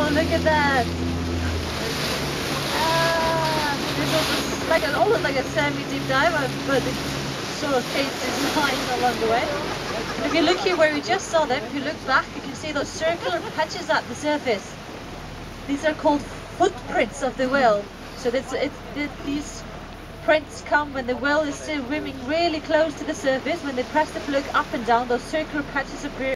Oh, look at that. Ah, this is like almost like a semi-deep dive, but it sort of changed its mind along the way. If you look here where we just saw them, if you look back, you can see those circular patches at the surface. These are called footprints of the whale. So these prints come when the whale is still swimming really close to the surface. When they press the plug up and down, those circular patches appear